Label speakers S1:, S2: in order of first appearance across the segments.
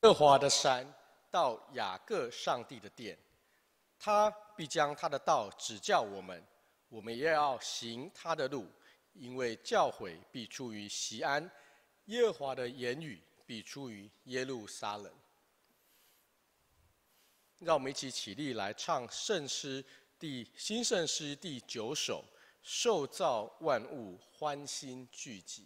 S1: 耶和华的山，到雅各上帝的殿，他必将他的道指教我们，我们也要行他的路，因为教诲必出于锡安，耶和华的言语必出于耶路撒冷。让我们一起起立来唱新圣诗第9首，受造万物欢欣聚集。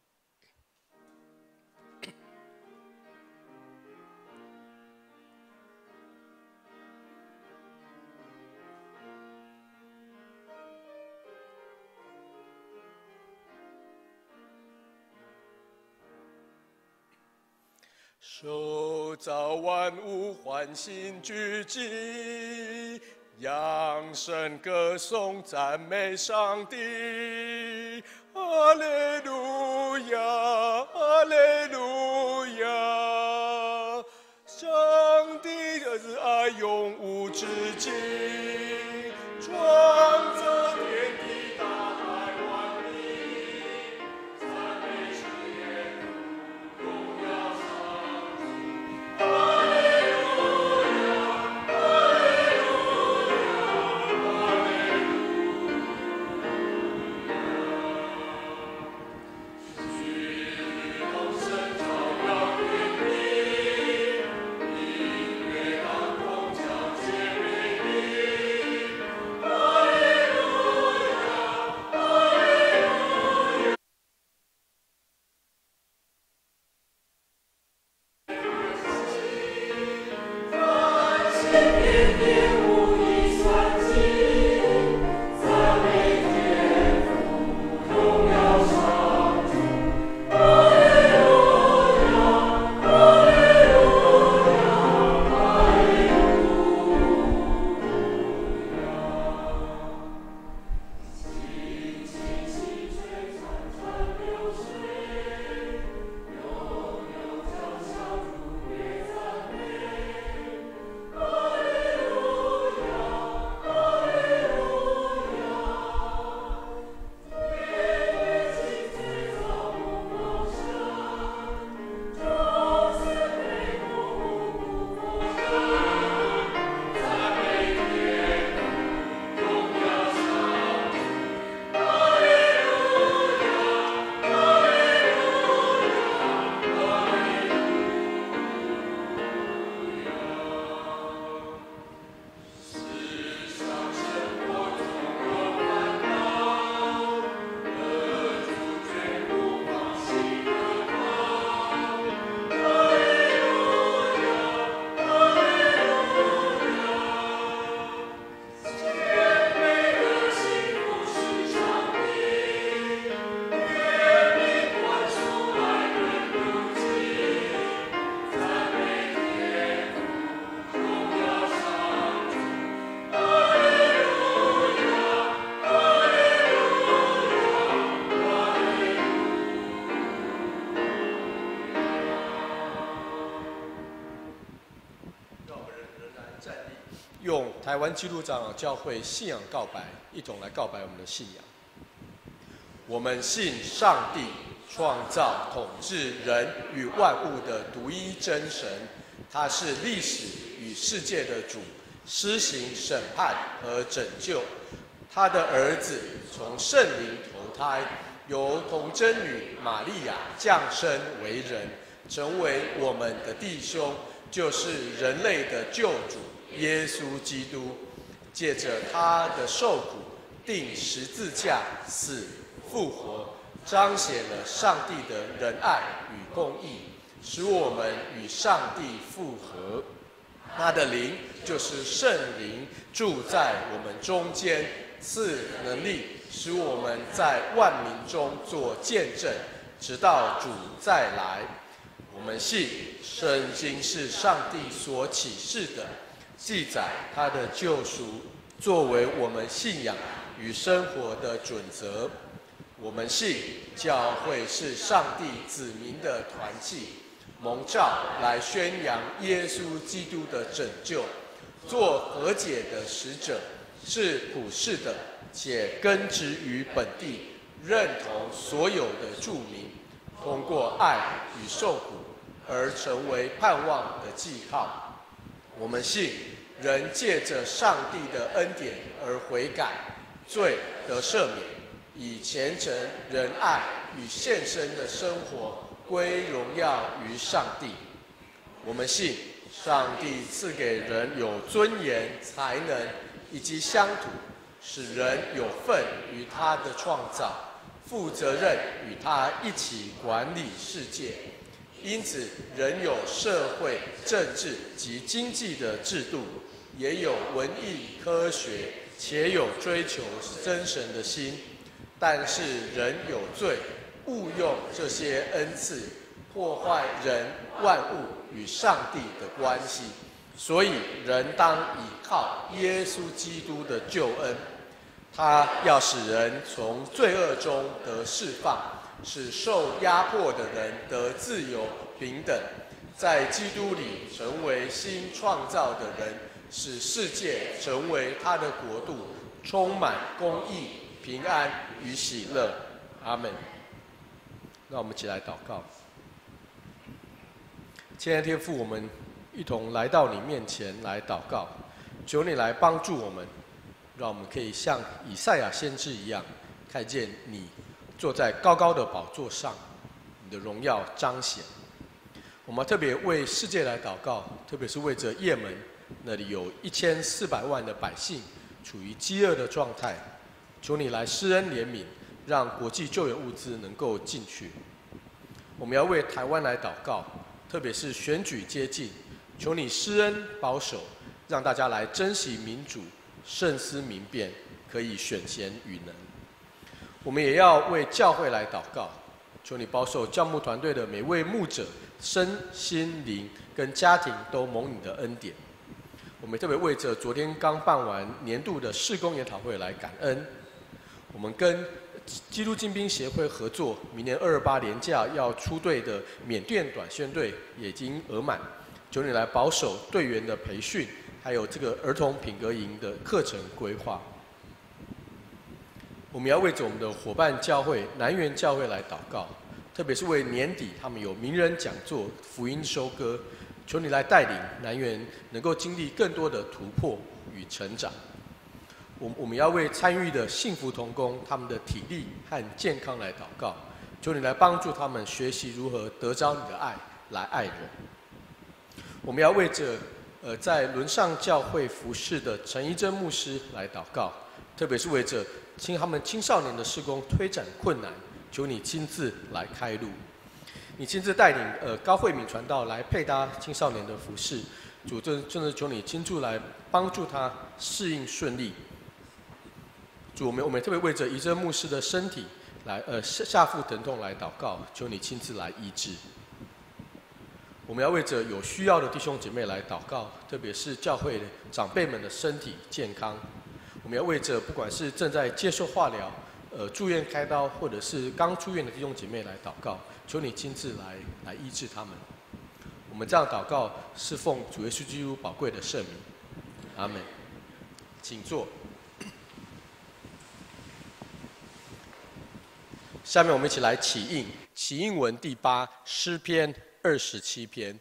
S1: 受造万物欢欣聚集，扬声歌颂赞美上帝。哈利路亚，哈利路亚！上帝的慈爱永无止境，创造天地大海万民，赞美是耶稣荣耀上主。哈利路亚，哈利路亚，哈利路亚！举头伸照耀天地，音乐当空皎洁美丽。哈利路亚，哈利路亚！万心天地无以算尽，赞美天父荣耀上主。哈利路亚，哈利路亚，哈利路亚！清清溪水潺潺流水，悠悠江上主别赞美。哈利路亚，哈利路亚！天地清翠草木茂盛，众仙美目五谷丰盛，赞美天父荣耀上主。哈利路亚，哈利路亚，哈利路亚！世上生活总有烦恼，得主眷顾放心的靠。哈利路亚，哈利路亚！甜美的幸福是上帝，愿你灌输爱人如己，赞美天父荣耀上主。哈利路亚，哈利路亚，哈利让我们仍然站立，用台湾基督长老教会信仰告白，一同来告白我们的信仰。我们信上帝创造、统治人与万物的独一真神，他是历史与世界的主，施行审判和拯救。他的儿子从圣灵投胎，由童贞女玛利亚降生为人，成为我们的弟兄，就是人类的救主耶稣基督。借着他的受苦，钉十字架，死复活，彰显了上帝的仁爱与公义，使我们与上帝复合。他的灵就是圣灵，住在我们中间，赐能力，使我们在万民中做见证，直到主再来。我们信圣经是上帝所启示的，记载他的救赎，作为我们信仰与生活的准则。我们信教会是上帝子民的团契，蒙召来宣扬耶稣基督的拯救，做和解的使者，是普世的，且根植于本地，认同所有的住民，通过爱与受苦， 而成为盼望的记号。我们信人借着上帝的恩典而悔改，罪得赦免，以虔诚、仁爱与献身的生活归荣耀于上帝。我们信上帝赐给人有尊严、才能以及乡土，使人有份于他的创造，负责任与他一起管理世界。因此，人有社会、政治及经济的制度，也有文艺、科学，且有追求真神的心。但是人有罪，误用这些恩赐，破坏人、万物与上帝的关系。所以，人当倚靠耶稣基督的救恩，他要使人从罪恶中得释放，使受压迫的人得自由平等，在基督里成为新创造的人，使世界成为他的国度，充满公义、平安与喜乐。阿们。让我们一起来祷告。亲爱的天父，我们一同来到你面前来祷告，求你来帮助我们，让我们可以像以赛亚先知一样，看见你坐在高高的宝座上，你的荣耀彰显。我们特别为世界来祷告，特别是为着也门那里有1400万的百姓处于饥饿的状态，求你来施恩怜悯，让国际救援物资能够进去。我们要为台湾来祷告，特别是选举接近，求你施恩保守，让大家来珍惜民主，慎思明辨，可以选贤与能。我们也要为教会来祷告，求你保守教牧团队的每位牧者身心灵跟家庭都蒙你的恩典。我们特别为着昨天刚办完年度的事工研讨会来感恩。我们跟基督精兵协会合作，明年228连假要出队的缅甸短宣队也已经额满，求你来保守队员的培训，还有这个儿童品格营的课程规划。我们要为着我们的伙伴教会南园教会来祷告，特别是为年底他们有名人讲座、福音收割，求你来带领南园能够经历更多的突破与成长。我们要为参与的幸福同工他们的体力和健康来祷告，求你来帮助他们学习如何得着你的爱来爱人。我们要为着在轮上教会服侍的陈一珍牧师来祷告，特别是为着他们青少年的事工推展困难，求你亲自来开路。你亲自带领高慧敏传道来配搭青少年的服侍，主真的求你亲自来帮助他适应顺利。主，我们特别为着怡珍牧师的身体来下腹疼痛来祷告，求你亲自来医治。我们要为着有需要的弟兄姐妹来祷告，特别是教会的长辈们的身体健康。我们要为着不管是正在接受化疗、住院开刀，或者是刚出院的弟兄姐妹来祷告，求你亲自来医治他们。我们这样祷告是奉主耶稣基督宝贵的圣名，阿们。请坐。下面我们一起来起应起应文第8诗篇27篇。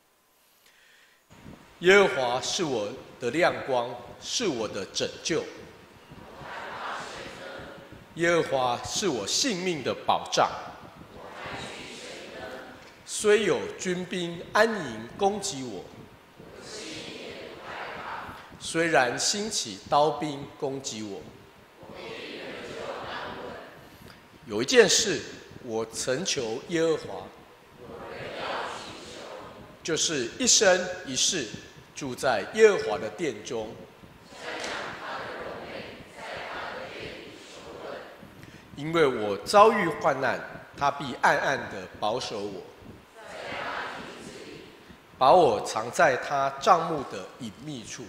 S1: 耶和华是我的亮光，是我的拯救。耶和华是我性命的保障。虽有军兵安营攻击我，虽然兴起刀兵攻击我，有一件事我曾求耶和华，就是一生一世住在耶和华的殿中，因为我遭遇患难，他必暗暗地保守我，把我藏在他帐幕的隐秘处。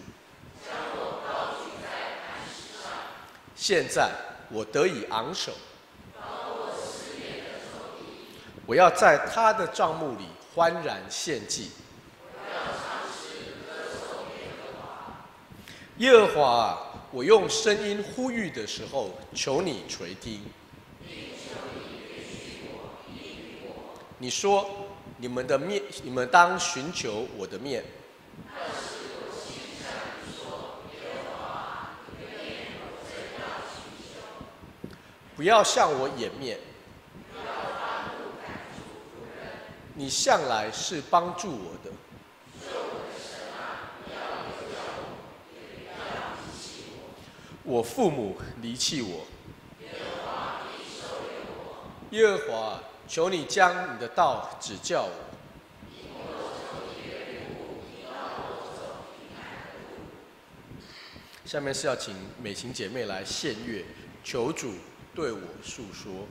S1: 现在我得以昂首，我要在他的帐幕里欢然献祭。耶和华啊，我用声音呼吁的时候，求你垂听。你说， 你们当寻求我的面。不要向我掩面。你向来是帮助我的。我父母离弃我。耶和华，求你将你的道指教我。下面是要请美琴姐妹来献乐，求主对我述说。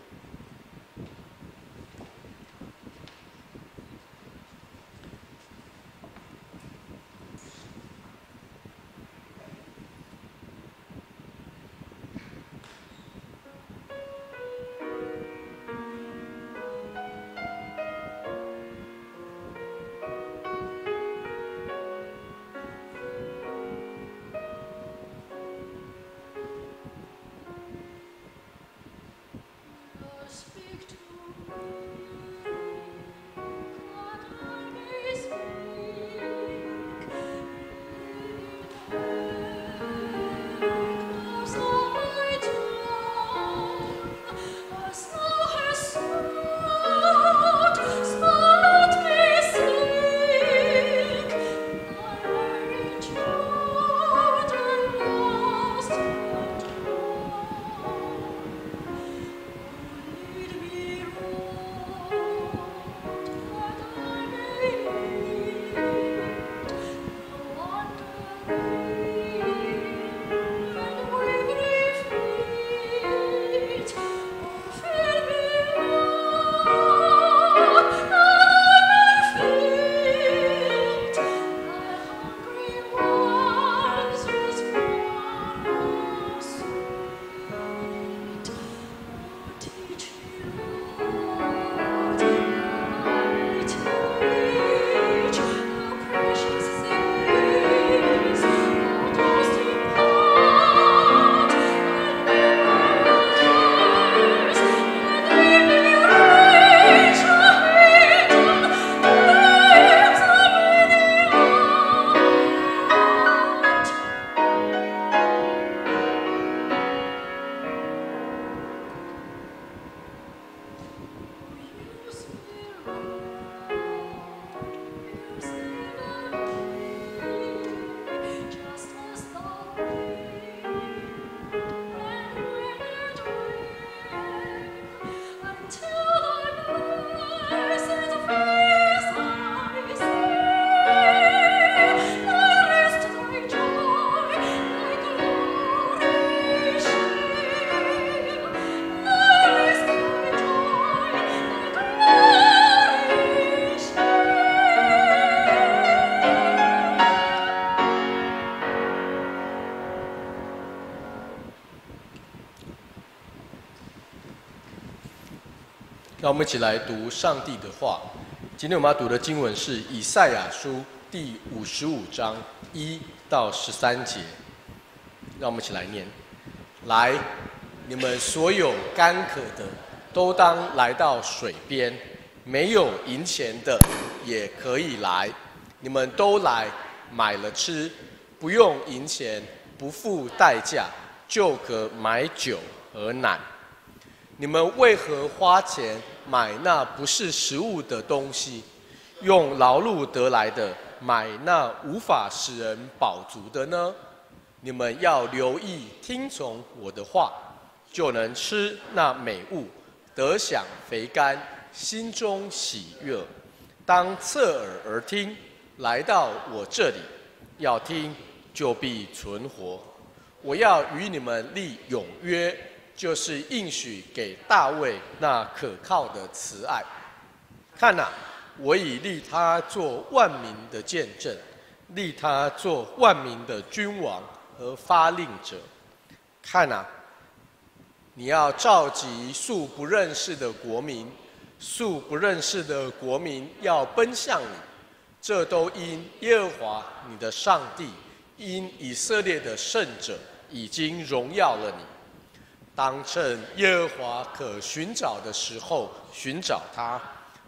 S1: 让我们一起来读上帝的话。今天我们要读的经文是以赛亚书第55章1到13节。让我们一起来念：来，你们所有干渴的，都当来到水边；没有银钱的，也可以来。你们都来，买了吃，不用银钱，不付代价，就可买酒和奶。你们为何花钱买那不是食物的东西，用劳碌得来的买那无法使人饱足的呢？你们要留意听从我的话，就能吃那美物，得享肥甘，心中喜悦。当侧耳而听，来到我这里，要听就必存活。我要与你们立永约，就是应许给大卫那可靠的慈爱。看哪，我已立他做万民的见证，立他做万民的君王和发令者。看哪，你要召集素不认识的国民，素不认识的国民要奔向你，这都因耶和华你的上帝，因以色列的圣者已经荣耀了你。当趁耶和华可寻找的时候寻找他，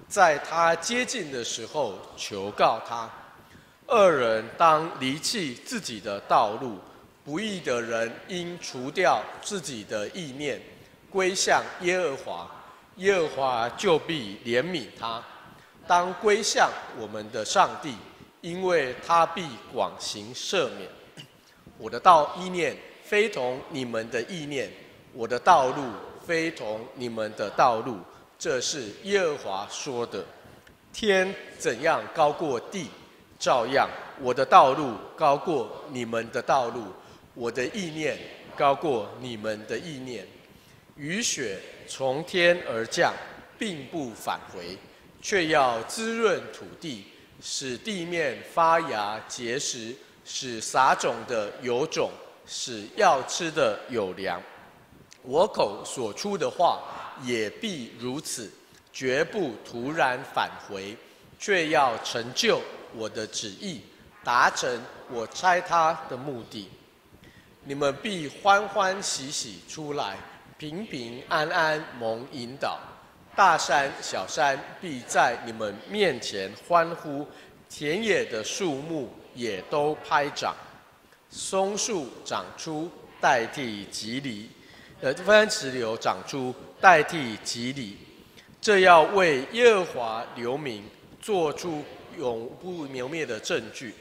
S1: 在他接近的时候求告他。二人当离弃自己的道路，不义的人应除掉自己的意念，归向耶和华，耶和华就必怜悯他。当归向我们的上帝，因为他必广行赦免。我的意念非同你们的意念，我的道路非同你们的道路。这是耶和华说的。天怎样高过地，照样我的道路高过你们的道路，我的意念高过你们的意念。雨雪从天而降，并不返回，却要滋润土地，使地面发芽结实，使撒种的有种，使要吃的有粮。我口所出的话也必如此，绝不突然返回，却要成就我的旨意，达成我差他的目的。你们必欢欢喜喜出来，平平安安蒙引导。大山小山必在你们面前欢呼，田野的树木也都拍掌。松树长出代替蒺藜，番石榴长出代替蒺藜。这要为耶和华留名，做出永不磨灭的证据。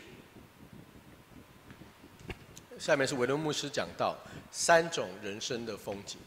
S1: 下面是维伦牧师讲到3种人生的风景。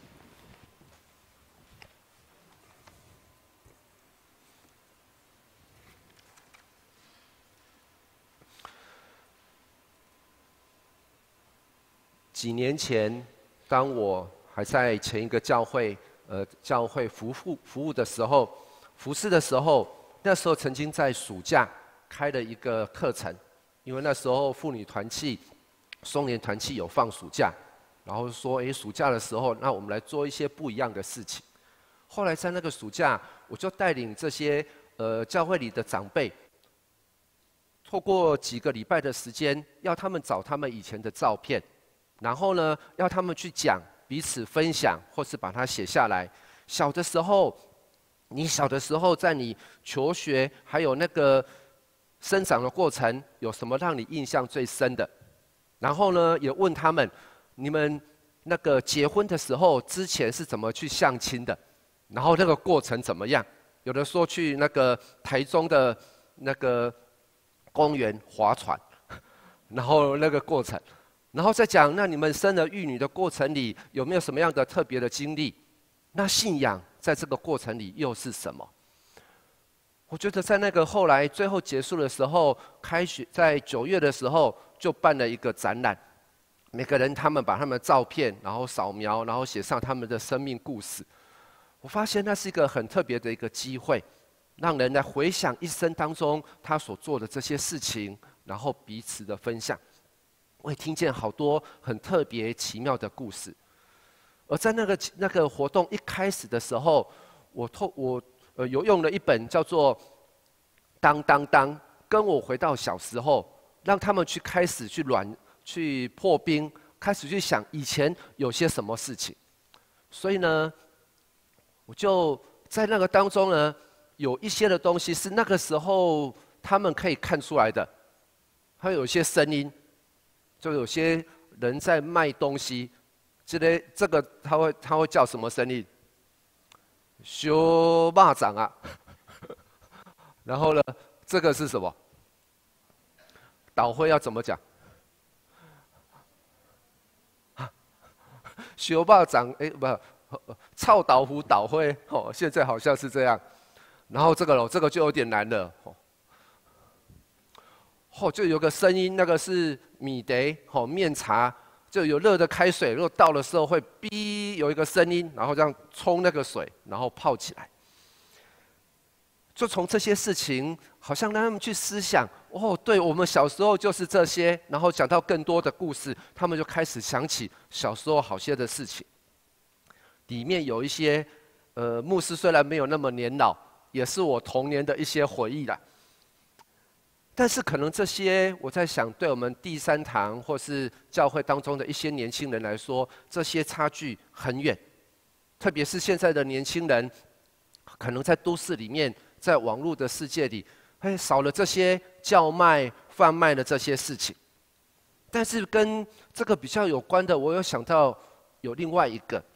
S2: 几年前，当我还在前一个教会服务的时候，服侍的时候，那时候曾经在暑假开了一个课程，因为那时候妇女团契、松年团契有放暑假，然后说，暑假的时候，那我们来做一些不一样的事情。后来在那个暑假，我就带领这些教会里的长辈，透过几个礼拜的时间，要他们找他们以前的照片。然后呢，要他们去讲，彼此分享，或是把它写下来。小的时候，你小的时候在你求学还有那个生长的过程，有什么让你印象最深的？然后呢，也问他们，你们那个结婚的时候之前是怎么去相亲的？然后那个过程怎么样？有的说去那个台中的那个公园划船，然后那个过程。然后再讲，那你们生儿育女的过程里有没有什么样的特别的经历？那信仰在这个过程里又是什么？我觉得在那个后来最后结束的时候，开学在9月的时候就办了一个展览，每个人他们把他们的照片，然后扫描，然后写上他们的生命故事。我发现那是一个很特别的一个机会，让人来回想一生当中他所做的这些事情，然后彼此的分享。我也听见好多很特别奇妙的故事，而在那个活动一开始的时候，我有用了一本叫做《当当当》，跟我回到小时候，让他们开始去破冰，开始去想以前有些什么事情。所以呢，我就在那个当中呢，有一些的东西是那个时候他们可以看出来的，还有一些声音。就有些人在卖东西，这个他会叫什么声音？修蚂蚱啊！然后呢，这个是什么？倒灰要怎么讲？修蚂蚱不，臭豆腐倒灰哦，现在好像是这样。然后这个就有点难了就有个声音，那个是米茶面茶，就有热的开水，如果倒的时候会哔有一个声音，然后这样冲那个水，然后泡起来。就从这些事情，好像让他们去思想，对我们小时候就是这些，然后讲到更多的故事，他们就开始想起小时候好些的事情。里面有一些，牧师虽然没有那么年老，也是我童年的一些回忆啦。但是可能这些，我在想，对我们第3堂或是教会当中的一些年轻人来说，这些差距很远。特别是现在的年轻人，可能在都市里面在网络的世界里，少了这些叫卖、贩卖的这些事情。但是跟这个比较有关的，我有想到有另外一个，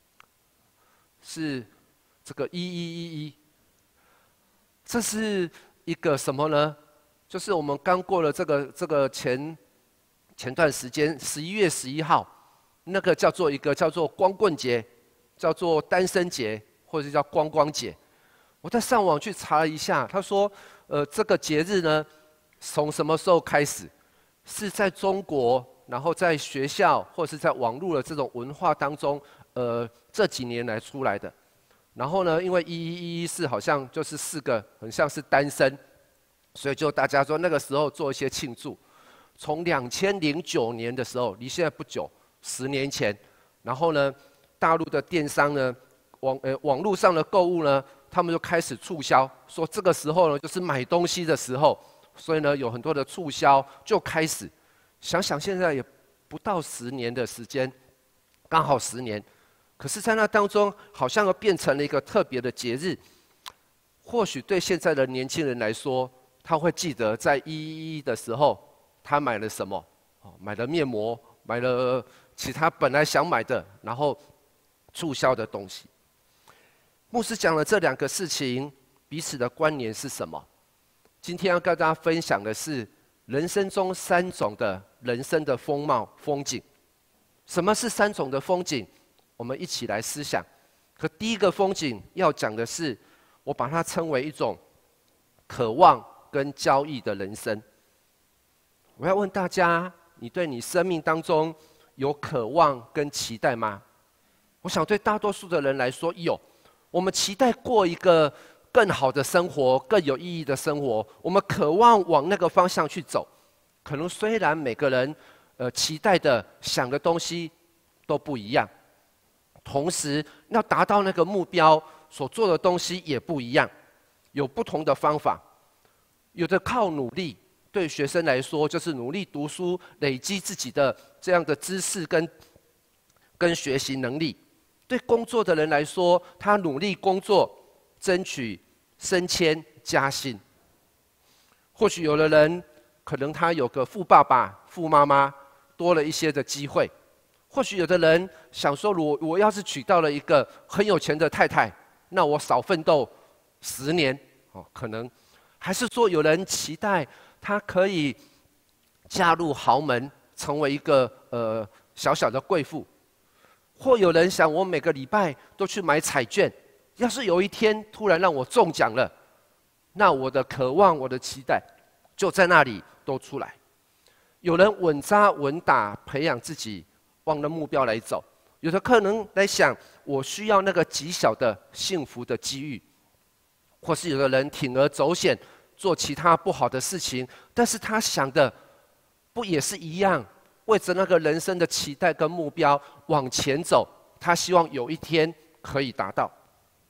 S2: 是这个1111，这是一个什么呢？就是我们刚过了这个前段时间11月11号，那个叫做光棍节，叫做单身节，或者叫光光节。我在上网去查了一下，他说，这个节日呢，从什么时候开始？是在中国，然后在学校或是在网络的这种文化当中，这几年来出来的。然后呢，因为1111是好像就是4个，很像是单身，所以就大家说那个时候做一些庆祝。从2009年的时候，离现在不久，10年前，然后呢，大陆的电商呢，网络上的购物呢，他们就开始促销，说这个时候呢就是买东西的时候。所以呢，有很多的促销就开始。想想现在也不到10年的时间，刚好10年。可是，在那当中，好像又变成了一个特别的节日。或许对现在的年轻人来说，他会记得在1111的时候，他买了什么？买了面膜，买了其他本来想买的，然后促销的东西。牧师讲了这2个事情，彼此的关联是什么？今天要跟大家分享的是人生中3种的人生的风貌风景。什么是3种的风景？我们一起来思想。可第一个风景要讲的是，我把它称为一种渴望跟交易的人生。我要问大家，你对你生命当中有渴望跟期待吗？我想对大多数的人来说有。我们期待过一个更好的生活，更有意义的生活，我们渴望往那个方向去走。可能虽然每个人期待的、想的东西都不一样，同时要达到那个目标所做的东西也不一样，有不同的方法。有的靠努力，对学生来说就是努力读书，累积自己的这样的知识跟学习能力；对工作的人来说，他努力工作，争取升迁加薪。或许有的人可能他有个富爸爸、富妈妈，多了一些的机会；或许有的人想说，我要是娶到了一个很有钱的太太，那我少奋斗10年，可能。还是说有人期待他可以嫁入豪门，成为一个小小的贵妇；或有人想，我每个礼拜都去买彩券。要是有一天突然让我中奖了，那我的渴望、我的期待就在那里都出来。有人稳扎稳打培养自己，往着目标来走；有的可能来想，我需要那个极小的幸福的机遇；或是有的人铤而走险，做其他不好的事情，但是他想的不也是一样？为着那个人生的期待跟目标往前走，他希望有一天可以达到。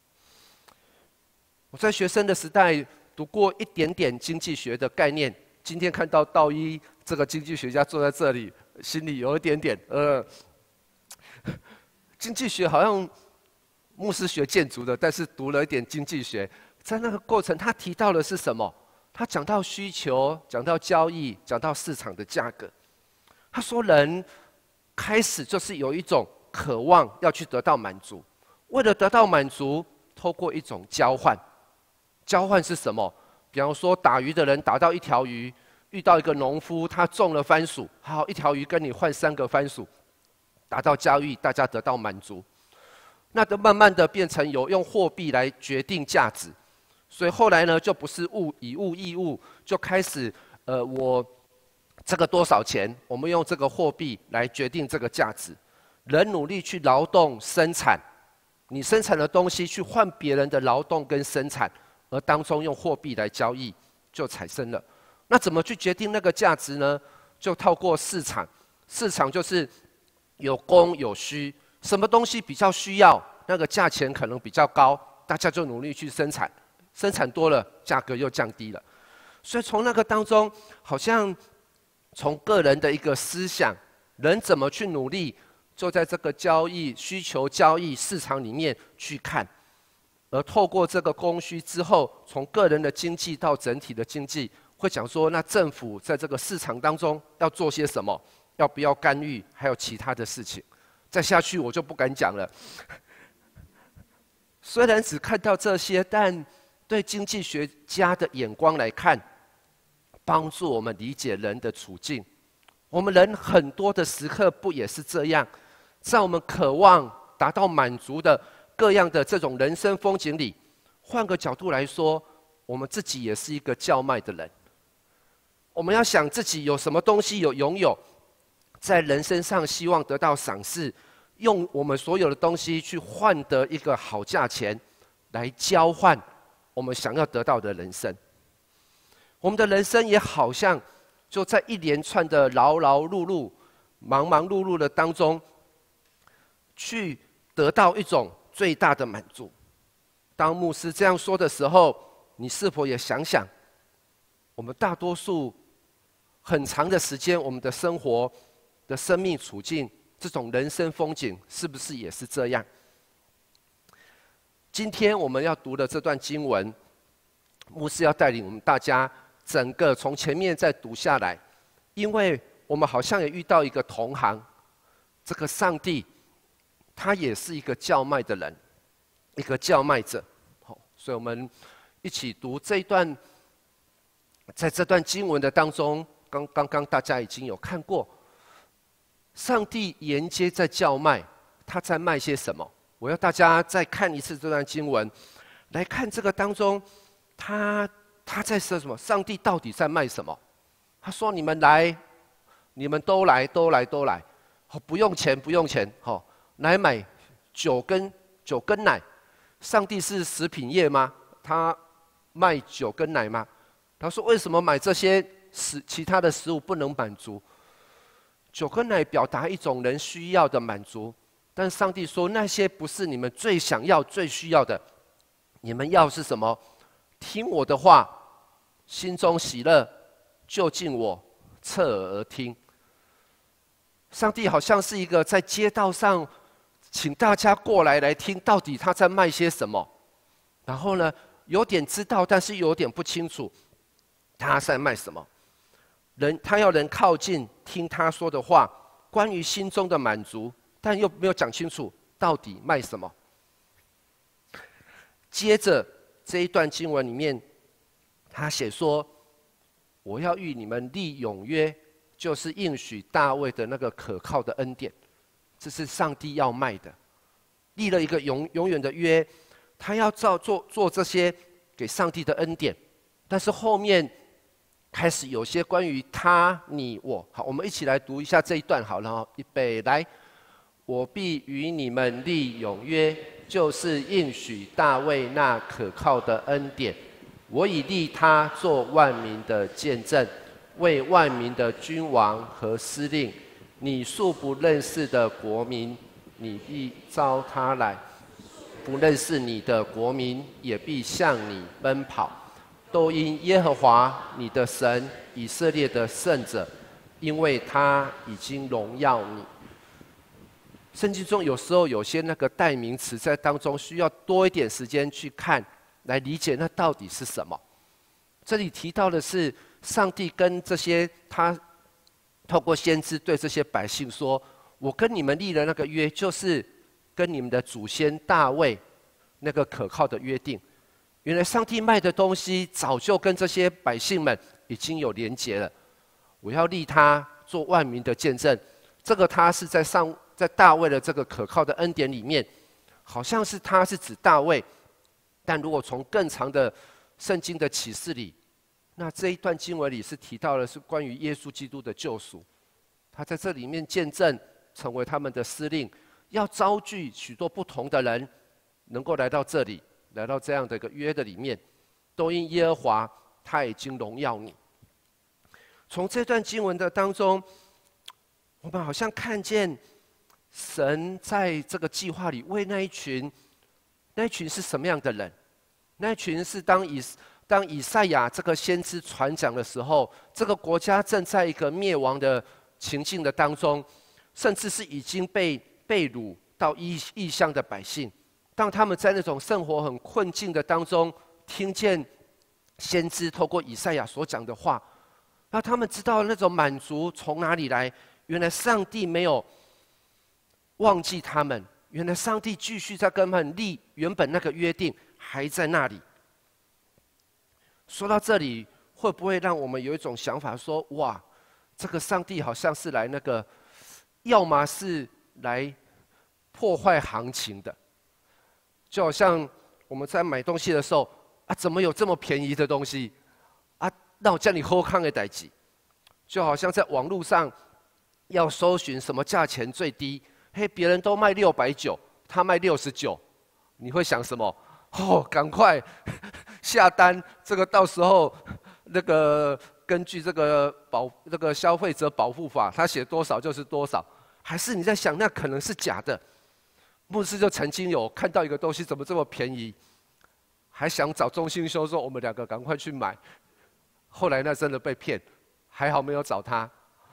S2: 我在学生的时代读过一点点经济学的概念，今天看到道一这个经济学家坐在这里，心里有一点点经济学好像牧师学建筑的，但是读了一点经济学，在那个过程他提到的是什么？他讲到需求，讲到交易，讲到市场的价格。他说人开始就是有一种渴望要去得到满足，为了得到满足，透过一种交换。交换是什么？比方说打鱼的人打到1条鱼，遇到一个农夫，他种了番薯，好，1条鱼跟你换3个番薯，达到交易，大家得到满足。那就慢慢的变成有用货币来决定价值，所以后来呢，就不是以物易物，就开始我这个多少钱，我们用这个货币来决定这个价值。人努力去劳动生产，你生产的东西去换别人的劳动跟生产。而当中用货币来交易，就产生了。那怎么去决定那个价值呢？就透过市场，市场就是有供有需，什么东西比较需要，那个价钱可能比较高，大家就努力去生产，生产多了，价格又降低了。所以从那个当中，好像从个人的一个思想，人怎么去努力，就在这个交易需求交易市场里面去看。 而透过这个供需之后，从个人的经济到整体的经济，会讲说，那政府在这个市场当中要做些什么，要不要干预，还有其他的事情。再下去我就不敢讲了。虽然只看到这些，但对经济学家的眼光来看，帮助我们理解人的处境。我们人很多的时刻不也是这样？在我们渴望达到满足的各样的这种人生风景里，换个角度来说，我们自己也是一个叫卖的人。我们要想自己有什么东西有拥有，在人身上希望得到赏识，用我们所有的东西去换得一个好价钱，来交换我们想要得到的人生。我们的人生也好像就在一连串的劳劳碌碌、忙忙碌碌的当中，去得到一种最大的满足。当牧师这样说的时候，你是否也想想，我们大多数很长的时间，我们的生活的生命处境，这种人生风景，是不是也是这样？今天我们要读的这段经文，牧师要带领我们大家整个从前面再读下来，因为我们好像也遇到一个同行，这个上帝，他也是一个叫卖的人，一个叫卖者。所以我们一起读这一段，在这段经文的当中，刚刚大家已经有看过，上帝沿街在叫卖，他在卖些什么？我要大家再看一次这段经文，来看这个当中，他在说什么？上帝到底在卖什么？他说：“你们来，你们都来，不用钱，不用钱，来买酒跟奶。上帝是食品业吗？他卖酒跟奶吗？他说：为什么买这些其他的食物不能满足？酒跟奶表达一种人需要的满足，但上帝说那些不是你们最想要、最需要的。你们要是什么？听我的话，心中喜乐，就近我，侧耳而听。上帝好像是一个在街道上，请大家过来听，到底他在卖些什么？然后呢，有点知道，但是有点不清楚，他在卖什么？他要人靠近听他说的话，关于心中的满足，但又没有讲清楚到底卖什么。接着这一段经文里面，他写说：“我要与你们立永约，就是应许大卫的那个可靠的恩典。”这是上帝要卖的，立了一个永远的约，他要做这些给上帝的恩典，但是后面开始有些关于他、你、我。好，我们一起来读一下这一段好了。预备来，我必与你们立永约，就是应许大卫那可靠的恩典。我已立他做万民的见证，为万民的君王和司令。你素不认识的国民，你必招他来；不认识你的国民，也必向你奔跑。都因耶和华你的神，以色列的圣者，因为他已经荣耀你。圣经中有时候有些那个代名词在当中，需要多一点时间去看，来理解那到底是什么。这里提到的是上帝跟这些他透过先知对这些百姓说：“我跟你们立的那个约，就是跟你们的祖先大卫那个可靠的约定。原来上帝卖的东西，早就跟这些百姓们已经有连结了。我要立他做万民的见证。这个他是在大卫的这个可靠的恩典里面，好像是他是指大卫，但如果从更长的圣经的启示里，那这一段经文里是提到的是关于耶稣基督的救赎，他在这里面见证，成为他们的司令，要召聚许多不同的人，能够来到这里，来到这样的一个约的里面，都因耶和华他已经荣耀你。从这段经文的当中，我们好像看见神在这个计划里为那一群是什么样的人？那一群是当以赛亚这个先知传讲的时候，这个国家正在一个灭亡的情境的当中，甚至是已经被掳到异乡的百姓， 当他们在那种生活很困境的当中，听见先知透过以赛亚所讲的话，那他们知道那种满足从哪里来？原来上帝没有忘记他们，原来上帝继续在跟他们立原本那个约定还在那里。说到这里，会不会让我们有一种想法说：哇，这个上帝好像是来那个，要么是来破坏行情的，就好像我们在买东西的时候啊，怎么有这么便宜的东西啊？那我叫你好康的代志，就好像在网络上要搜寻什么价钱最低，嘿，别人都卖690，他卖69，你会想什么？哦，赶快下单，这个到时候那个根据这个消费者保护法，他写多少就是多少，还是你在想那可能是假的？牧师就曾经有看到一个东西怎么这么便宜，还想找中信兄说我们2个赶快去买，后来那真的被骗，还好没有找他。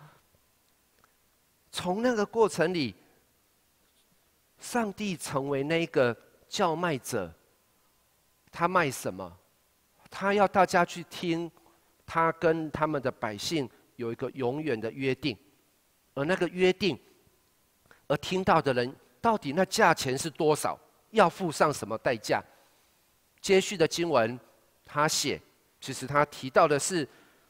S2: 从那个过程里，上帝成为那个叫卖者，他卖什么？他要大家去听，他跟他们的百姓有一个永远的约定，而那个约定，而听到的人到底那价钱是多少？要付上什么代价？接续的经文，他写，其实他提到的是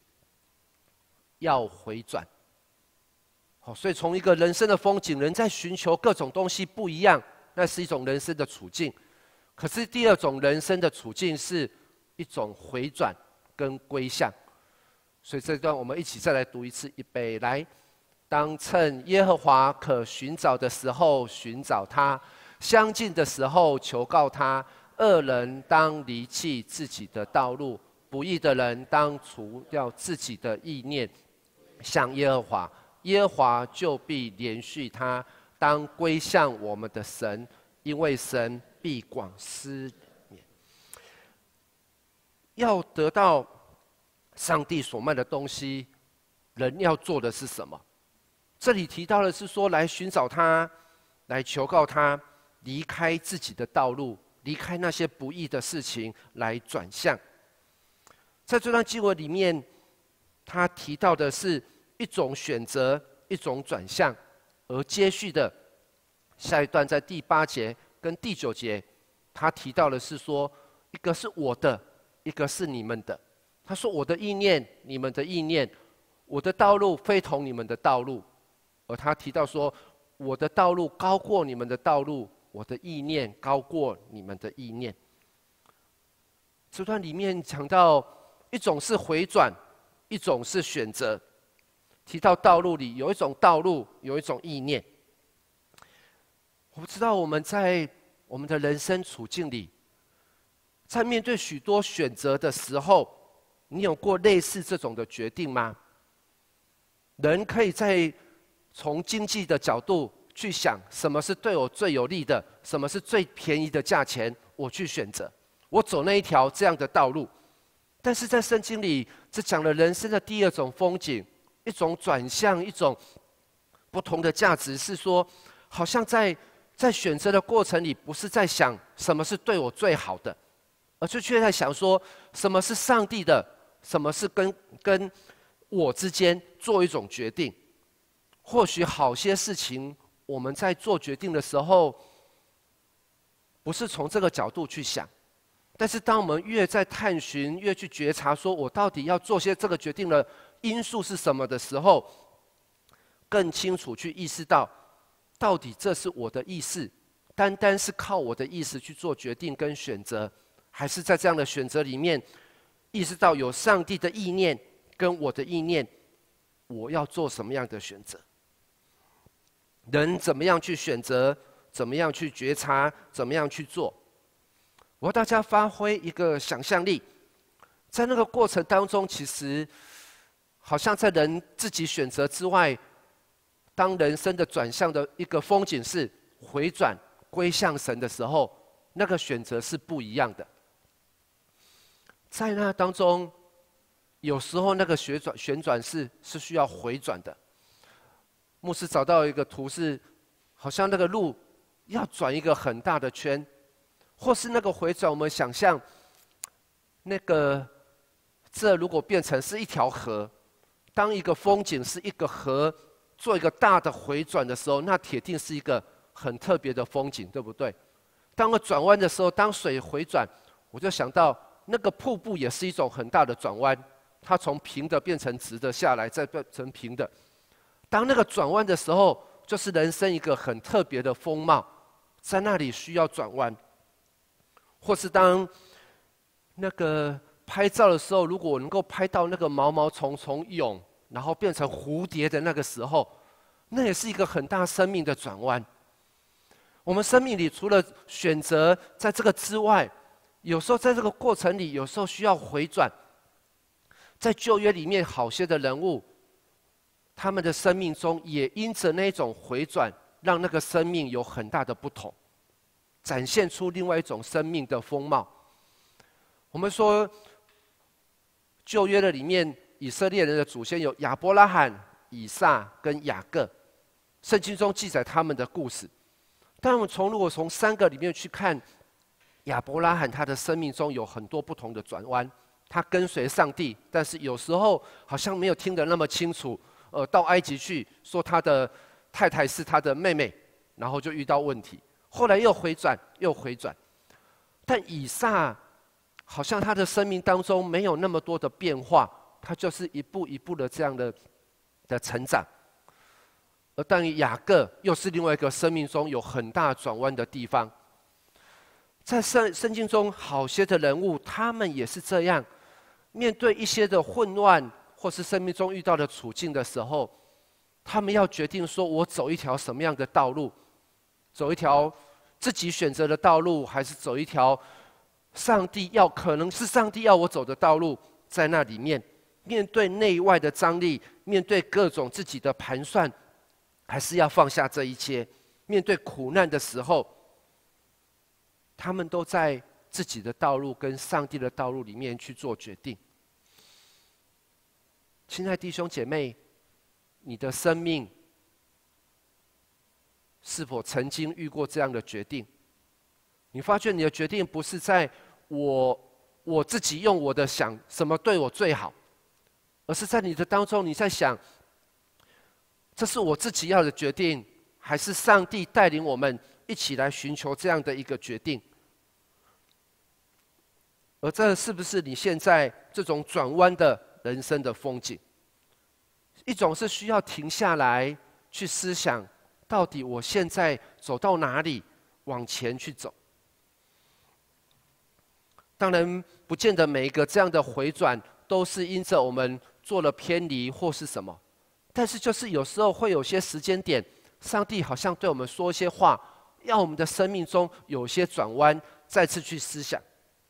S2: 要回转。好，所以从一个人生的风景，人在寻求各种东西不一样，那是一种人生的处境。可是第二种人生的处境是一种回转跟归向。所以这段我们一起再来读一次，预备来。当趁耶和华可寻找的时候寻找他，相近的时候求告他。恶人当离弃自己的道路，不义的人当除掉自己的意念，向耶和华，耶和华就必连续他。当归向我们的神，因为神必广施免。要得到上帝所卖的东西，人要做的是什么？这里提到的是说，来寻找他，来求告他，离开自己的道路，离开那些不义的事情，来转向。在这段经文里面，他提到的是一种选择，一种转向，而接续的下一段在第8节跟第9节，他提到的是说，一个是我的，一个是你们的。他说：“我的意念，你们的意念，我的道路非同你们的道路。”而他提到说：“我的道路高过你们的道路，我的意念高过你们的意念。”这段里面讲到一种是回转，一种是选择。提到道路里有一种道路，有一种意念。我不知道我们在我们的人生处境里，在面对许多选择的时候，你有过类似这种的决定吗？人可以从经济的角度去想，什么是对我最有利的，什么是最便宜的价钱，我去选择，我走那一条这样的道路。但是在圣经里，这讲了人生的第二种风景，一种转向，一种不同的价值，是说，好像在选择的过程里，不是在想什么是对我最好的，而是却在想说，什么是上帝的，什么是跟我之间做一种决定。或许好些事情，我们在做决定的时候，不是从这个角度去想。但是当我们越在探寻，越去觉察，说我到底要做些这个决定的因素是什么的时候，更清楚去意识到，到底这是我的意识，单单是靠我的意识去做决定跟选择，还是在这样的选择里面，意识到有上帝的意念跟我的意念，我要做什么样的选择？人怎么样去选择？怎么样去觉察？怎么样去做？我要大家发挥一个想象力，在那个过程当中，其实好像在人自己选择之外，当人生的转向的一个风景是回转归向神的时候，那个选择是不一样的。在那当中，有时候那个旋转是需要回转的。牧师找到一个图是，好像那个路要转一个很大的圈， 或是那个回转，我们想象这如果变成是一条河，当一个风景是一个河做一个大的回转的时候，那铁定是一个很特别的风景，对不对？当我转弯的时候，当水回转，我就想到那个瀑布也是一种很大的转弯，它从平的变成直的下来，再变成平的。当那个转弯的时候，就是人生一个很特别的风貌，在那里需要转弯。或是当那个拍照的时候，如果我能够拍到那个毛毛虫从蛹然后变成蝴蝶的那个时候，那也是一个很大生命的转弯。我们生命里除了选择在这个之外，有时候在这个过程里，有时候需要回转。在旧约里面，好些的人物，他们的生命中也因着那种回转，让那个生命有很大的不同，展现出另外一种生命的风貌。我们说，旧约的里面，以色列人的祖先有亚伯拉罕、以撒跟雅各，圣经中记载他们的故事。但我们如果从3个里面去看，亚伯拉罕他的生命中有很多不同的转弯，他跟随上帝，但是有时候好像没有听得那么清楚。到埃及去说他的太太是他的妹妹，然后就遇到问题，后来又回转。但以撒好像他的生命当中没有那么多的变化，他就是一步一步的这样的成长。而但于雅各又是另外一个生命中有很大转弯的地方。在圣经中，好些的人物，他们也是这样，面对一些的混乱或是生命中遇到的处境的时候，他们要决定说：我走一条什么样的道路？走一条自己选择的道路，还是走一条可能是上帝要我走的道路？在那里面，面对内外的张力，面对各种自己的盘算，还是要放下这一切。面对苦难的时候，他们都在自己的道路跟上帝的道路里面去做决定。亲爱的弟兄姐妹，你的生命是否曾经遇过这样的决定？你发觉你的决定不是在我自己用我的想什么对我最好，而是在你的当中，你在想，这是我自己要的决定，还是上帝带领我们一起来寻求这样的一个决定？而这是不是你现在这种转弯的人生的风景？一种是需要停下来去思想，到底我现在走到哪里，往前去走。当然，不见得每一个这样的回转都是因着我们做了偏离或是什么，但是就是有时候会有些时间点，上帝好像对我们说一些话，让我们的生命中有些转弯，再次去思想。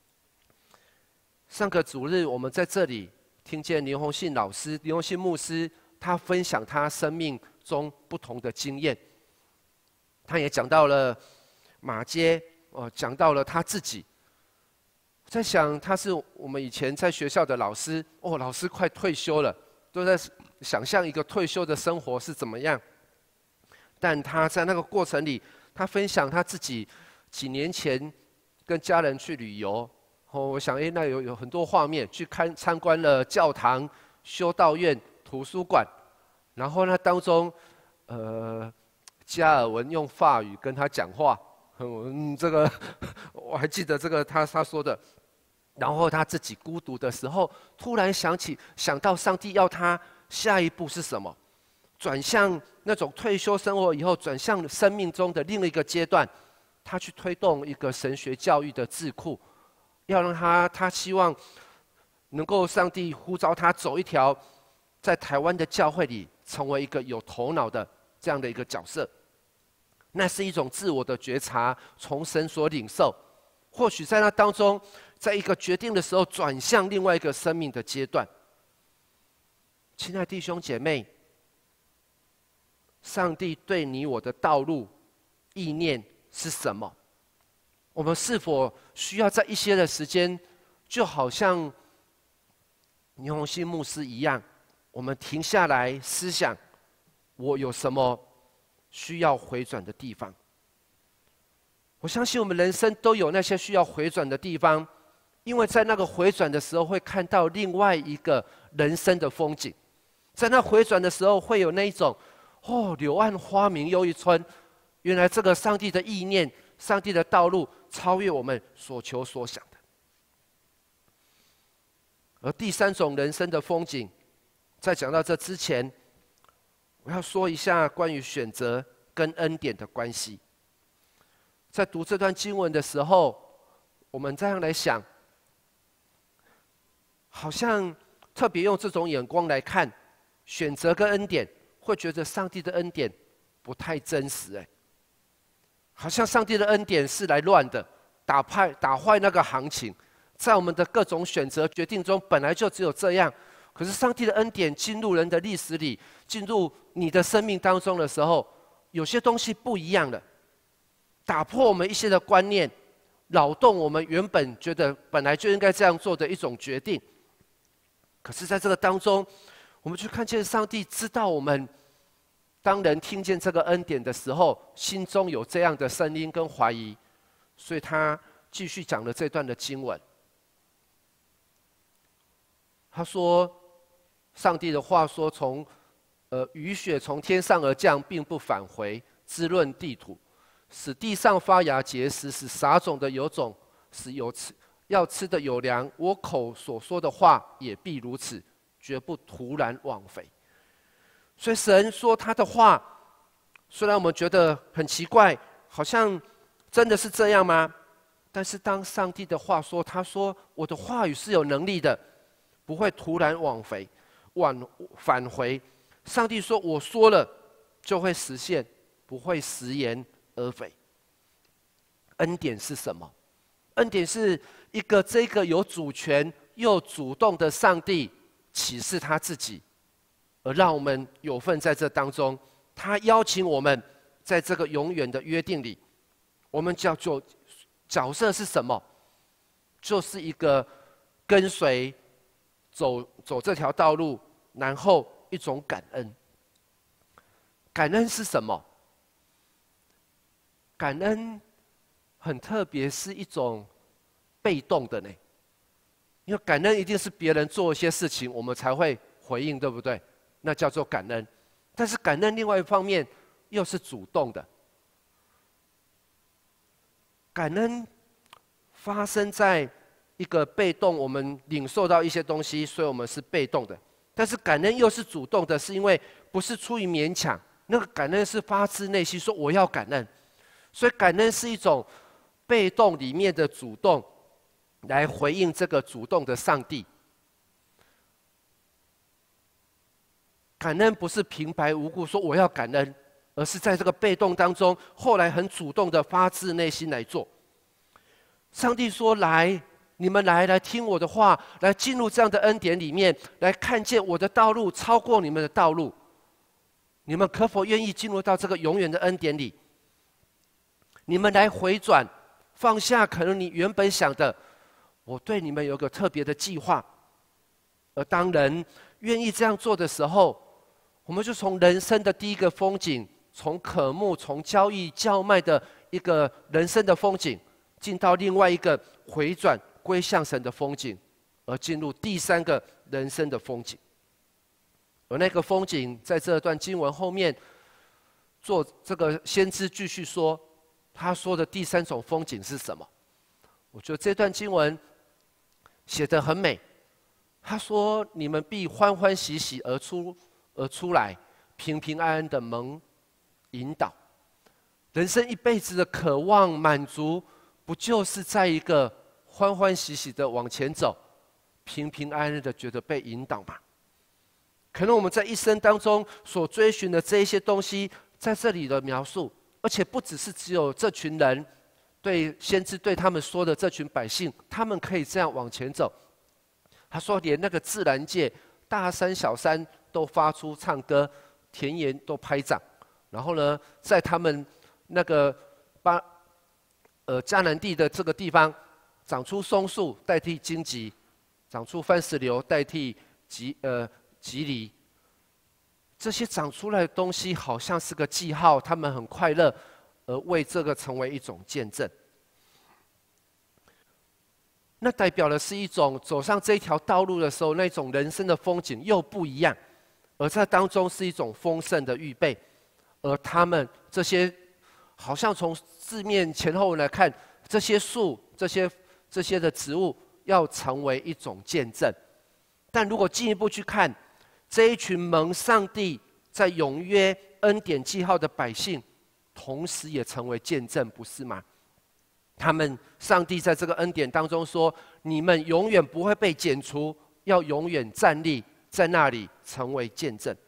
S2: 上个主日，我们在这里听见林宏信老师、林宏信牧师，他分享他生命中不同的经验。他也讲到了马街，讲到了他自己。在想，他是我们以前在学校的老师，老师快退休了，都在想象一个退休的生活是怎么样。但他在那个过程里，他分享他自己几年前跟家人去旅游。我想，那有很多画面，去参观了教堂、修道院、图书馆，然后呢，当中，加尔文用法语跟他讲话，这个我还记得这个他说的。然后他自己孤独的时候，突然想到上帝要他下一步是什么，转向那种退休生活以后，转向生命中的另一个阶段，他去推动一个神学教育的智库。要让他希望能够上帝呼召他走一条在台湾的教会里成为一个有头脑的这样的一个角色。那是一种自我的觉察，从神所领受。或许在那当中，在一个决定的时候，转向另外一个生命的阶段。亲爱的弟兄姐妹，上帝对你我的道路、意念是什么？我们是否需要在一些的时间，就好像林宏信牧师一样，我们停下来思想，我有什么需要回转的地方？ 我相信我们人生都有那些需要回转的地方，因为在那个回转的时候，会看到另外一个人生的风景。在那回转的时候，会有那一种柳暗花明又一村，原来这个上帝的意念、上帝的道路超越我们所求所想的。而第三种人生的风景，在讲到这之前，我要说一下关于选择跟恩典的关系。在读这段经文的时候，我们这样来想，好像特别用这种眼光来看选择跟恩典，会觉得上帝的恩典不太真实好像上帝的恩典是来乱的，打坏那个行情。在我们的各种选择决定中，本来就只有这样。可是上帝的恩典进入人的历史里，进入你的生命当中的时候，有些东西不一样了，打破我们一些的观念，扰动我们原本觉得本来就应该这样做的一种决定。可是在这个当中，我们去看见上帝知道我们，当人听见这个恩典的时候，心中有这样的声音跟怀疑，所以他继续讲了这段的经文。他说，上帝的话说，雨雪从天上而降，并不返回，滋润地土，使地上发芽结实，使撒种的有种，使要吃的有粮。我口所说的话也必如此，绝不突然枉费。所以神说他的话，虽然我们觉得很奇怪，好像真的是这样吗？但是当上帝的话说，他说我的话语是有能力的，不会突然返回。上帝说我说了就会实现，不会食言而肥。恩典是什么？恩典是这个有主权又主动的上帝启示他自己，而让我们有份在这当中。他邀请我们在这个永远的约定里，我们角色是什么？就是一个跟随走这条道路，然后一种感恩。感恩是什么？感恩很特别，是一种被动的呢。因为感恩一定是别人做一些事情，我们才会回应，对不对？那叫做感恩。但是感恩另外一方面又是主动的。感恩发生在一个被动，我们领受到一些东西，所以我们是被动的。但是感恩又是主动的，是因为不是出于勉强，那个感恩是发自内心说我要感恩。所以感恩是一种被动里面的主动，来回应这个主动的上帝。感恩不是平白无故说我要感恩，而是在这个被动当中，后来很主动的发自内心来做。上帝说：“来，你们来听我的话，来进入这样的恩典里面，来看见我的道路超过你们的道路。你们可否愿意进入到这个永远的恩典里？你们来回转，放下可能你原本想的，我对你们有个特别的计划。而当人愿意这样做的时候，我们就从人生的第一个风景，从渴慕、从交易、叫卖的一个人生的风景，进到另外一个回转归向神的风景，而进入第三个人生的风景。而那个风景，在这段经文后面，做这个先知继续说，他说的第三种风景是什么？我觉得这段经文写得很美。他说：“你们必欢欢喜喜而出来，平平安安的蒙引导。人生一辈子的渴望满足，不就是在一个欢欢喜喜的往前走，平平安安的觉得被引导吗？可能我们在一生当中所追寻的这一些东西，在这里的描述，而且不只有这群人，对先知对他们说的这群百姓，他们可以这样往前走。他说，连那个自然界，大山小山都发出唱歌，田野都拍掌。然后呢，在他们那个迦南地的这个地方，长出松树代替荆棘，长出番石榴代替棘藜。这些长出来的东西好像是个记号，他们很快乐， 而为这个成为一种见证。那代表的是一种走上这一条道路的时候，那种人生的风景又不一样，而在当中是一种丰盛的预备。而他们这些，好像从字面前后来看，这些树、这些的植物，要成为一种见证。但如果进一步去看，这一群蒙上帝在永约恩典记号的百姓，同时也成为见证，不是吗？他们，上帝在这个恩典当中说：“你们永远不会被剪除，要永远站立在那里，成为见证。”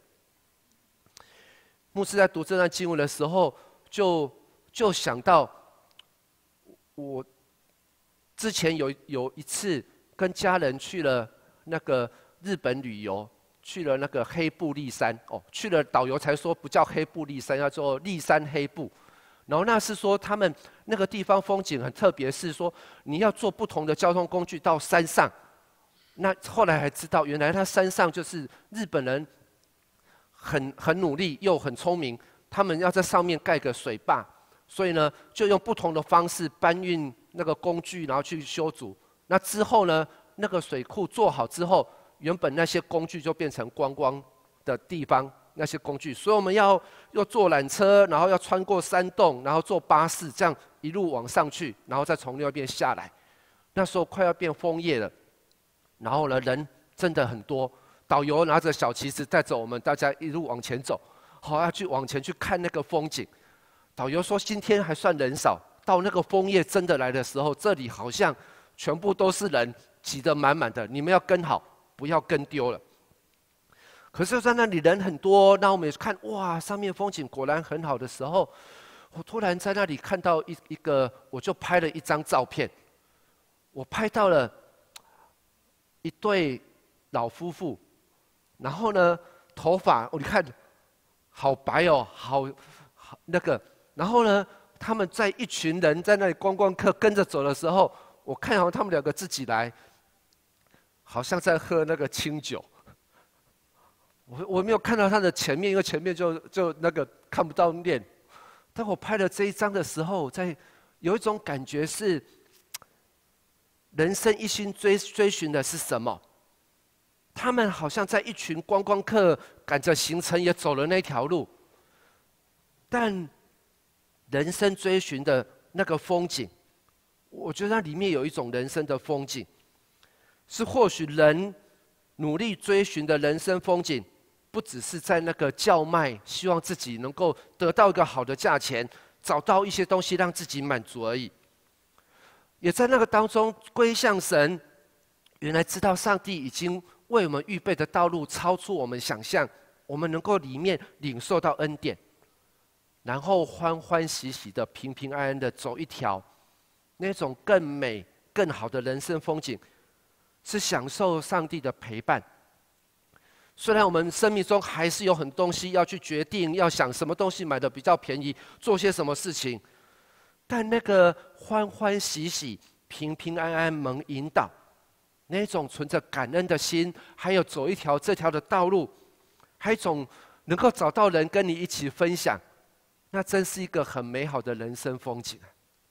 S2: 牧师在读这段经文的时候，就想到，我之前有一次跟家人去了那个日本旅游，去了那个黑部立山去了导游才说不叫黑部立山，叫做立山黑部。然后那是说他们那个地方风景很特别，是说你要坐不同的交通工具到山上。那后来还知道，原来他山上就是日本人很努力又很聪明，他们要在上面盖个水坝，所以呢就用不同的方式搬运那个工具，然后去修筑。那之后呢，那个水库做好之后，原本那些工具就变成观光的地方。那些工具，所以我们要坐缆车，然后要穿过山洞，然后坐巴士，这样一路往上去，然后再从那边下来。那时候快要变枫叶了，然后呢，人真的很多。导游拿着小旗子带着我们大家一路往前走，要往前去看那个风景。导游说今天还算人少，到那个枫叶真的来的时候，这里好像全部都是人，挤得满满的。你们要跟好，不要跟丢了。可是，在那里人很多，那我们也看，哇，上面风景果然很好的时候，我突然在那里看到一个，我就拍了一张照片。我拍到了一对老夫妇，然后呢，头发你看，好白哦，好那个，然后呢，他们在一群人在那里观光客跟着走的时候，我看好他们两个自己来，好像在喝那个清酒。我没有看到他的前面，因为前面就那个看不到脸。当我拍了这一张的时候，有一种感觉是，人生一心追寻的是什么？他们好像在一群观光客赶着行程也走了那条路，但人生追寻的那个风景，我觉得它里面有一种人生的风景，是或许人努力追寻的人生风景。不只是在那个叫卖，希望自己能够得到一个好的价钱，找到一些东西让自己满足而已，也在那个当中归向神。原来知道上帝已经为我们预备的道路超出我们想象，我们能够里面领受到恩典，然后欢欢喜喜的、平平安安的走一条那种更美、更好的人生风景，是享受上帝的陪伴。虽然我们生命中还是有很多东西要去决定，要想什么东西买的比较便宜，做些什么事情，但那个欢欢喜喜、平平安安蒙引导，那种存着感恩的心，还有走一条这条的道路，还有一种能够找到人跟你一起分享，那真是一个很美好的人生风景。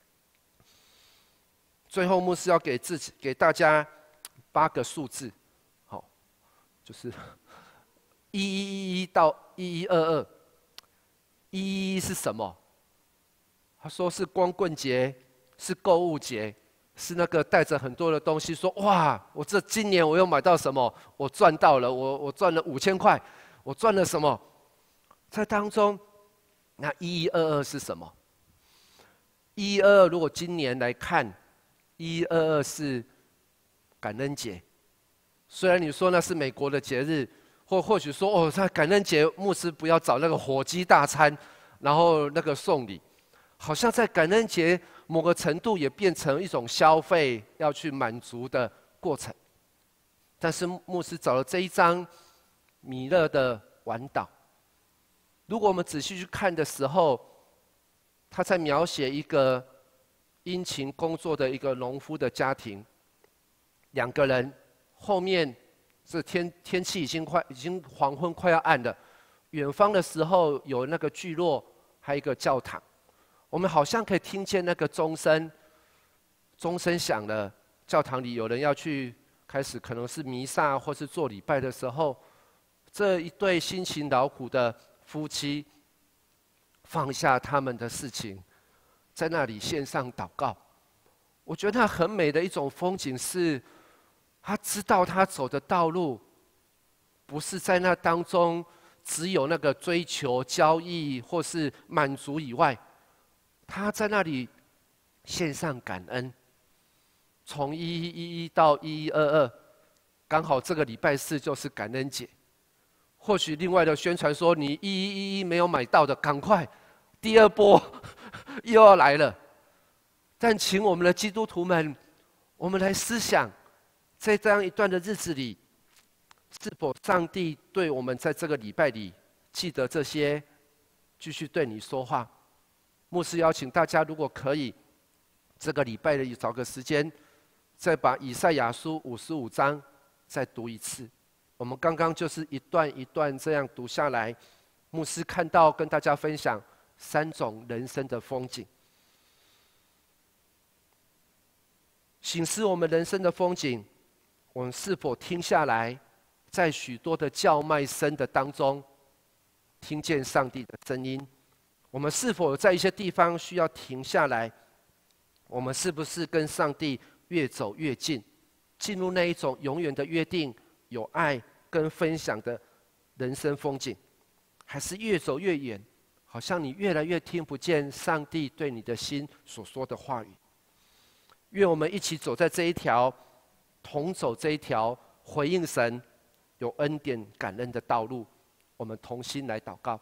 S2: 最后，牧师要给大家8个数字，就是1111到1122。1111是什么？他说是光棍节，是购物节，是那个带着很多的东西，说哇，我今年我又买到什么？我赚到了，我赚了5000块，我赚了什么？在当中，那1122是什么？1122如果今年来看，1122是感恩节。虽然你说那是美国的节日，或许说在感恩节牧师不要找那个火鸡大餐，然后那个送礼，好像在感恩节某个程度也变成一种消费要去满足的过程。但是牧师找了这一张米勒的晚岛，如果我们仔细去看的时候，他在描写一个殷勤工作的一个农夫的家庭，2个人。后面是天气已经黄昏快要暗了，远方的时候有那个聚落，还有一个教堂。 我们好像可以听见那个钟声，钟声响了，教堂里有人要去开始，可能是弥撒或是做礼拜的时候，这一对辛勤劳苦的夫妻放下他们的事情，在那里献上祷告。我觉得很美的一种风景是，他知道他走的道路，不是在那当中只有那个追求交易或是满足以外，他在那里献上感恩。从1111到1122，刚好这个礼拜四就是感恩节。或许另外的宣传说，你1111没有买到的，赶快，第二波又要来了。但请我们的基督徒们，我们来思想，在这样一段的日子里，是否上帝对我们在这个礼拜里记得这些，继续对你说话？牧师邀请大家，如果可以，这个礼拜里找个时间，再把以赛亚书55章再读一次。我们刚刚就是一段一段这样读下来，牧师看到跟大家分享3种人生的风景。省思我们人生的风景，我们是否听下来，在许多的叫卖声的当中，听见上帝的声音？我们是否在一些地方需要停下来？我们是不是跟上帝越走越近，进入那一种永远的约定，有爱跟分享的人生风景？还是越走越远，好像你越来越听不见上帝对你的心所说的话语？愿我们一起走在这一条，同走这一条回应神有恩典感恩的道路。我们同心来祷告。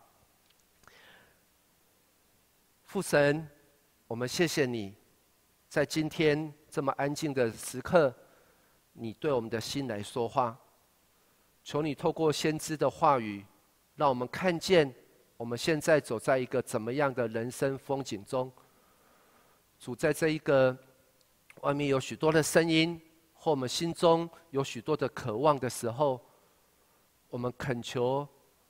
S2: 父神，我们谢谢你，在今天这么安静的时刻，你对我们的心来说话。求你透过先知的话语，让我们看见我们现在走在一个怎么样的人生风景中。主，在这一个外面有许多的声音，或我们心中有许多的渴望的时候，我们恳求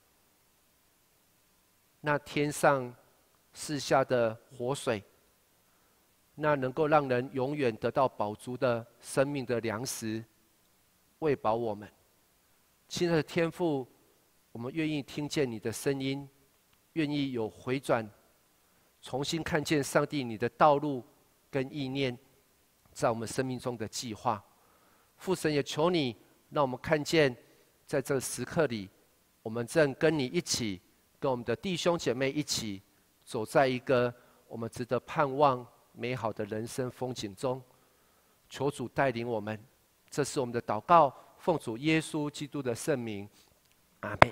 S2: 那天上赐下的活水，那能够让人永远得到饱足的生命的粮食，喂饱我们。亲爱的天父，我们愿意听见你的声音，愿意有回转，重新看见上帝你的道路跟意念在我们生命中的计划。父神，也求你让我们看见，在这个时刻里，我们正跟你一起，跟我们的弟兄姐妹一起，走在一个我们值得盼望美好的人生风景中。求主带领我们，这是我们的祷告，奉主耶稣基督的圣名，阿们。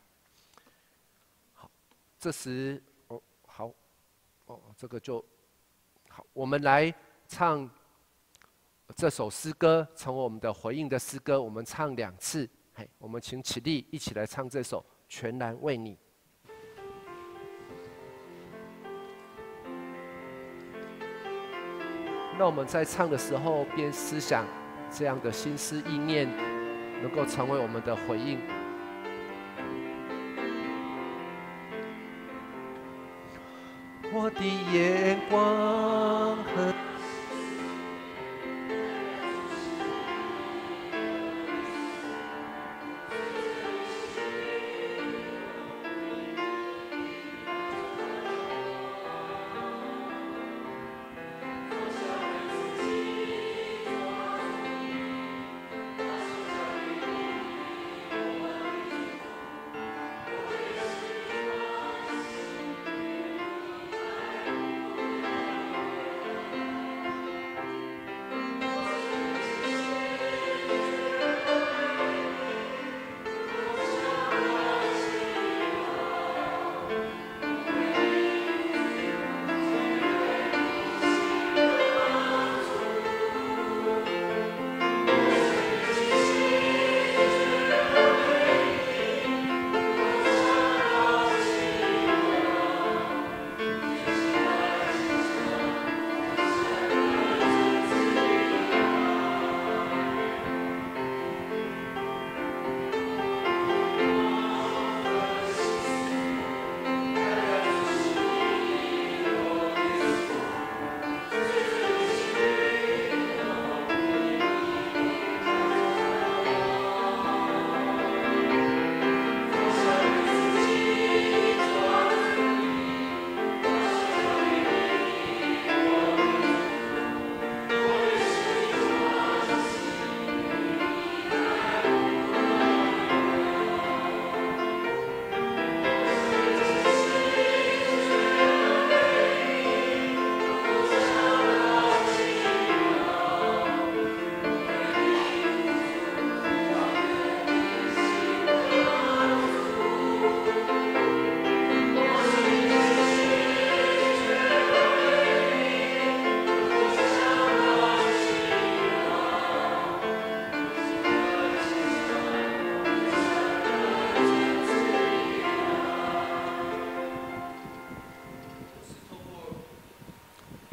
S2: 好，这时好，这个就好，我们来唱这首诗歌，成为我们的回应的诗歌。我们唱2次，我们请起立，一起来唱这首《全然为你》。让我们在唱的时候，边思想这样的心思意念，能够成为我们的回应。我的眼光和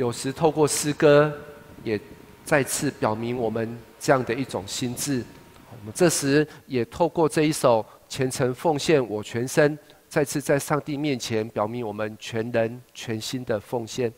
S2: 有时透过诗歌，也再次表明我们这样的一种心志。我们这时也透过这一首虔诚奉献我全身，再次在上帝面前表明我们全人全心的奉献。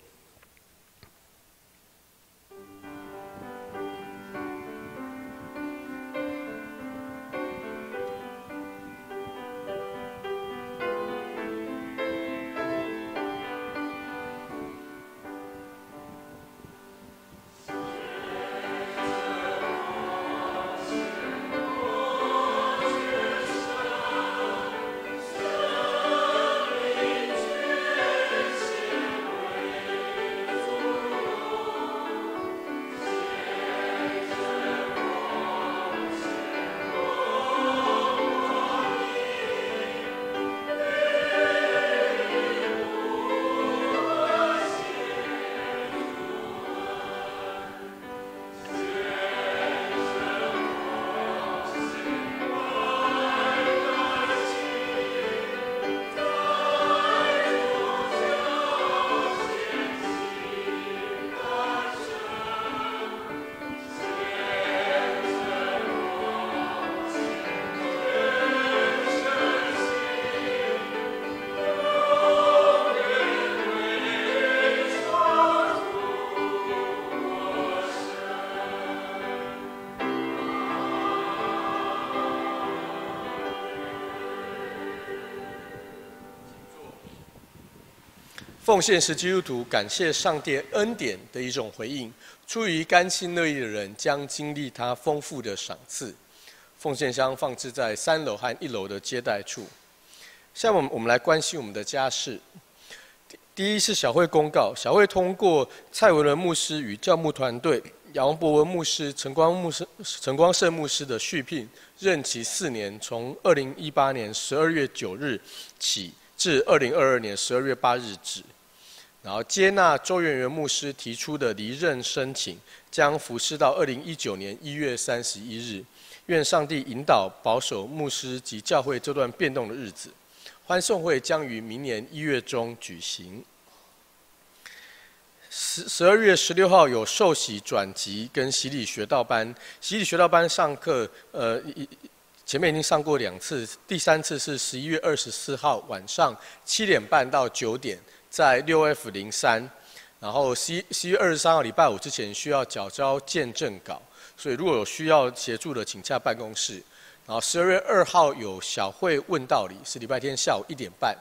S1: 奉献是基督徒感谢上帝恩典的一种回应，出于甘心乐意的人将经历他丰富的赏赐。奉献箱放置在3楼和1楼的接待处。下面我们来关心我们的家事。第一是小会公告，小会通过蔡文伦牧师与教牧团队杨博文牧师、陈光胜牧师的续聘，任期4年，从2018年12月9日起至2022年12月8日止。然后接纳周元元牧师提出的离任申请，将服侍到2019年1月31日。愿上帝引导保守牧师及教会这段变动的日子。欢送会将于明年1月中举行。12月16号有受洗转籍跟洗礼学道班。洗礼学道班上课，前面已经上过2次，第3次是11月24号晚上7点半到9点。在6F03，然后11月23号礼拜五之前需要缴交见证稿，所以如果有需要协助的，请洽办公室。然后12月2号有小会问道理，是礼拜天下午1点半。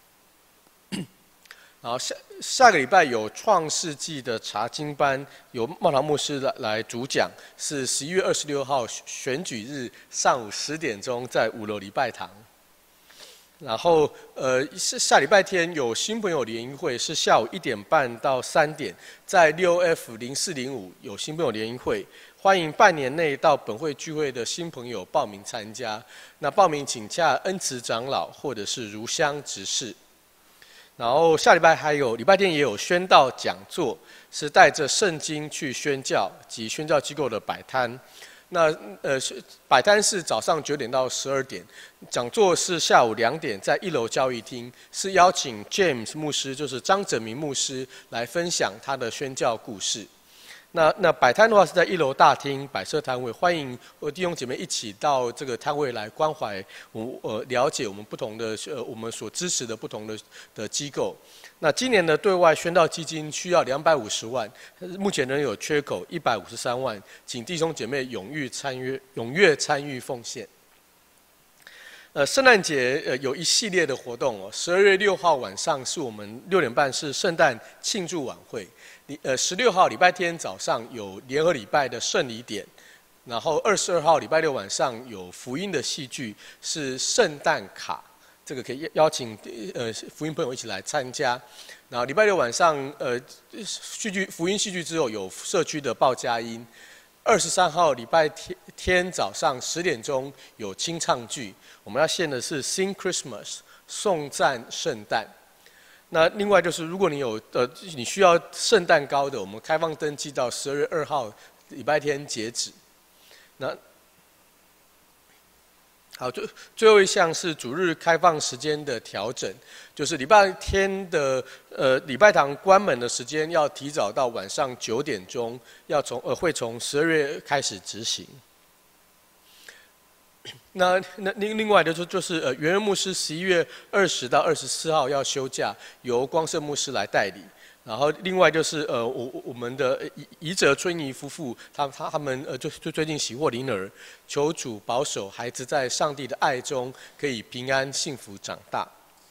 S1: 然后下个礼拜有创世纪的查经班，由茂堂牧师来主讲，是11月26号选举日上午10点钟在5楼礼拜堂。然后下礼拜天有新朋友联谊会，是下午1点半到3点，在6F0405有新朋友联谊会，欢迎半年内到本会聚会的新朋友报名参加。那报名请洽恩慈长老或者是如香执事。然后下礼拜还有礼拜天也有宣道讲座，是带着圣经去宣教及宣教机构的摆摊。那摆摊是早上9点到12点，讲座是下午2点在1楼教育厅，是邀请 James 牧师，就是张哲明牧师来分享他的宣教故事。那摆摊的话是在1楼大厅摆设摊位，欢迎弟兄姐妹一起到这个摊位来关怀了解我们不同的我们所支持的不同的机构。那今年的对外宣道基金需要250万，目前仍有缺口153万，请弟兄姐妹踊跃参与奉献。圣诞节有一系列的活动哦。12月6号晚上是我们6点半是圣诞庆祝晚会。16号礼拜天早上有联合礼拜的圣礼点，然后22号礼拜六晚上有福音的戏剧，是圣诞卡，这个可以邀请福音朋友一起来参加。然后礼拜六晚上福音戏剧之后有社区的报佳音。23号礼拜天早上10点钟有清唱剧，我们要献的是 Sing Christmas 颂赞圣诞。那另外就是，如果你有你需要圣诞糕的，我们开放登记到12月2号礼拜天截止。那好，最后一项是主日开放时间的调整，就是礼拜天的礼拜堂关门的时间要提早到晚上9点钟，会从12月开始执行。那另外的就是元恩牧师11月20到24号要休假，由光胜牧师来代理。然后另外就是我们的宜哲春怡夫妇，他们就最近喜获麟儿，求主保守孩子在上帝的爱中可以平安幸福长大。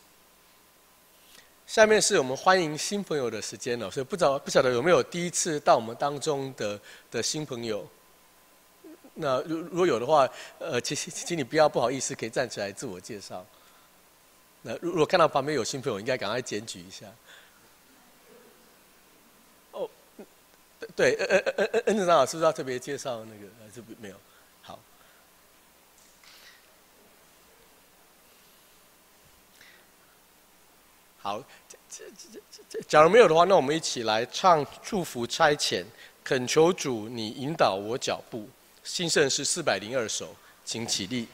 S1: 下面是我们欢迎新朋友的时间了，所以不晓得有没有第一次到我们当中的新朋友。那如果有的话，请你不要不好意思，可以站起来自我介绍。那如果看到旁边有新朋友，应该赶快检举一下。哦，对，恩子长老是不是要特别介绍那个？还是没有？好。好，假如没有的话，那我们一起来唱祝福差遣，恳求主你引导我脚步。新圣诗402首，请起立。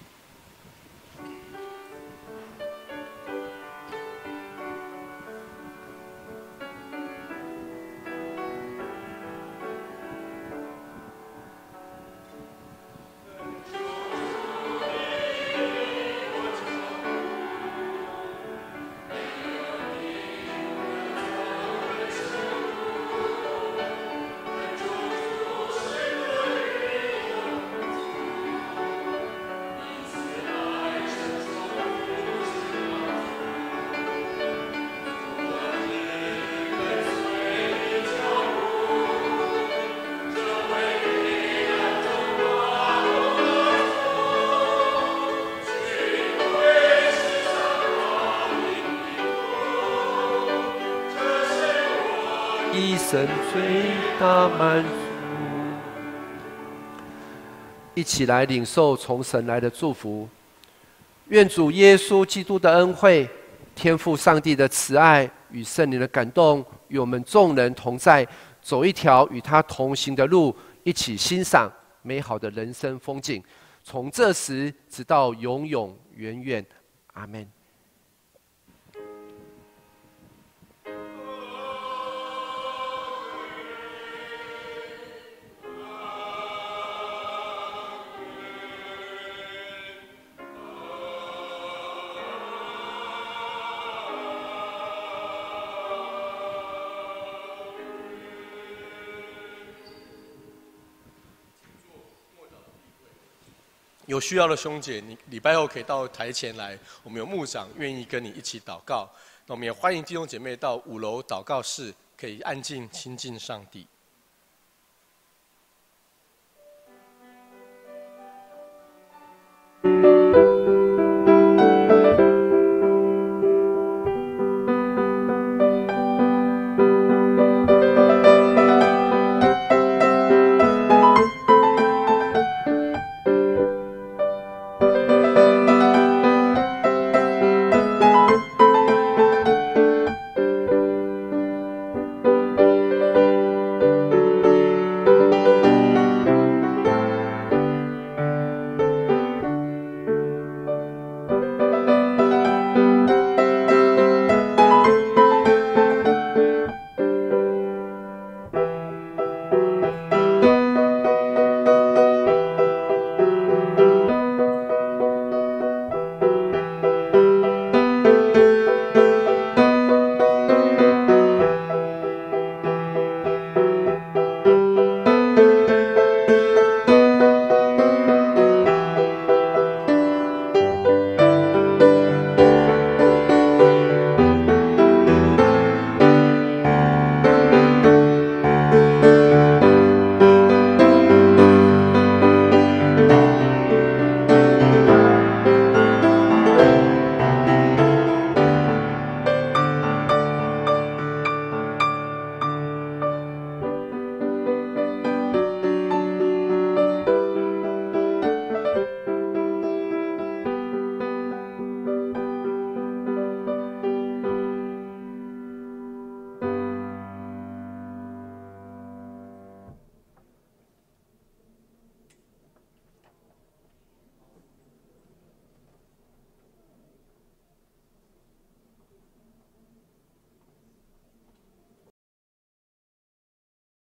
S2: 一生最大满足。一起来领受从神来的祝福。愿主耶稣基督的恩惠、天父上帝的慈爱与圣灵的感动，与我们众人同在，走一条与他同行的路，一起欣赏美好的人生风景，从这时直到永永远远。阿们。
S1: 有需要的兄姐，你礼拜后可以到台前来，我们有牧长愿意跟你一起祷告。那我们也欢迎弟兄姐妹到5楼祷告室，可以安静亲近上帝。